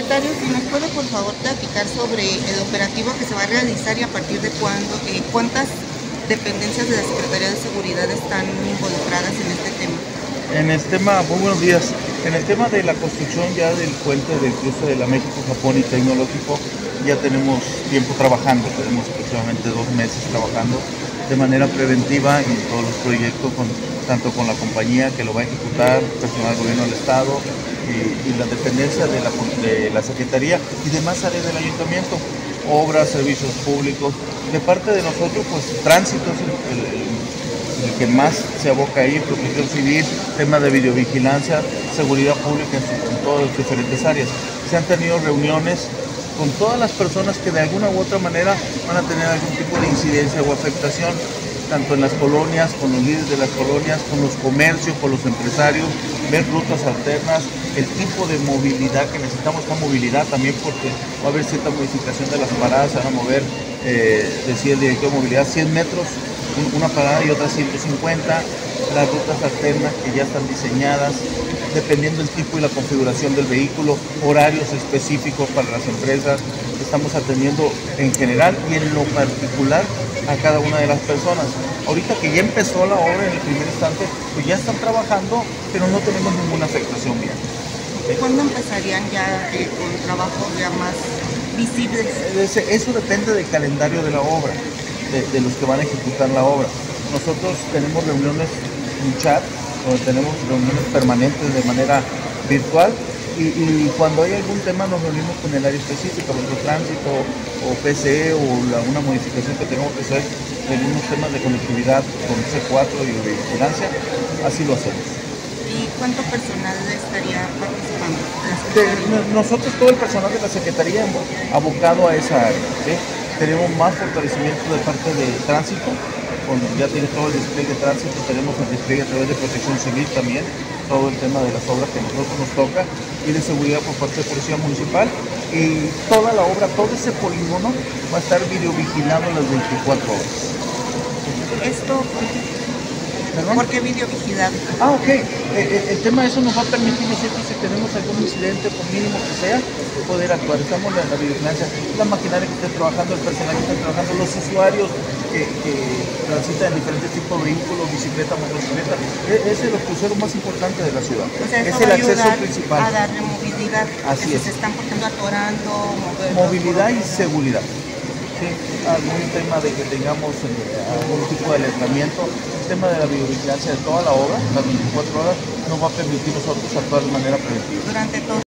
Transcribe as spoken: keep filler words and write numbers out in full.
Secretario, si nos puede por favor platicar sobre el operativo que se va a realizar y a partir de cuándo, eh, cuántas dependencias de la Secretaría de Seguridad están involucradas en este tema. En el tema, muy buenos días, en el tema de la construcción ya del puente del cruce de la México-Japón y Tecnológico, ya tenemos tiempo trabajando, tenemos aproximadamente dos meses trabajando de manera preventiva en todos los proyectos, con, tanto con la compañía que lo va a ejecutar, personal del gobierno del Estado y, y la dependencia de la, de la Secretaría y demás áreas del Ayuntamiento, obras, servicios públicos. De parte de nosotros, pues tránsito es el, el, el que más se aboca ahí, protección civil, tema de videovigilancia, seguridad pública en, su, en todas las diferentes áreas. Se han tenido reuniones con todas las personas que de alguna u otra manera van a tener algún tipo de incidencia o afectación, tanto en las colonias, con los líderes de las colonias, con los comercios, con los empresarios, ver rutas alternas, el tipo de movilidad que necesitamos, con movilidad también, porque va a haber cierta modificación de las paradas, se van a mover, eh, decía el director de movilidad, cien metros, una parada y otra ciento cincuenta, las rutas alternas que ya están diseñadas, dependiendo del tipo y la configuración del vehículo, horarios específicos para las empresas. Estamos atendiendo en general y en lo particular a cada una de las personas. Ahorita que ya empezó la obra en el primer instante, pues ya están trabajando, pero no tenemos ninguna afectación bien. ¿Cuándo empezarían ya eh, con trabajos ya más visibles? Eso depende del calendario de la obra, de, de los que van a ejecutar la obra. Nosotros tenemos reuniones en chat, donde tenemos reuniones permanentes de manera virtual y, y cuando hay algún tema nos reunimos con el área específica, por ejemplo tránsito o P C E o la, una modificación que tengamos que hacer en unos temas de conectividad con C cuatro y de vigilancia, así lo hacemos. ¿Y cuánto personal estaría participando? De, nosotros, todo el personal de la Secretaría abocado a esa área, ¿sí? Tenemos más fortalecimiento de parte de tránsito, con, ya tiene todo el despliegue de tránsito, tenemos el despliegue a través de protección civil también, todo el tema de las obras que a nosotros nos toca, y de seguridad por parte de Policía Municipal, y toda la obra, todo ese polígono va a estar videovigilado las veinticuatro horas. Esto, ¿Perdón? ¿Por qué videovigilado? Ah, ok. Eh, el tema de eso nos va a permitir nosotros, si tenemos algún incidente, por mínimo que sea, poder actuar. Estamos en la vigilancia, la maquinaria que esté trabajando, el personal que esté trabajando, los usuarios que, que transitan en diferentes tipos de vehículos, bicicleta, motocicleta. Ese es el crucero más importante de la ciudad. O sea, es el acceso principal. A darle movilidad. Así es. Se están portando atorando, movilidad y seguridad. Sí, algún tema de que tengamos eh, algún tipo de alertamiento, el tema de la videovigilancia de toda la obra, las veinticuatro horas, nos va a permitir nosotros actuar de manera preventiva. Durante todo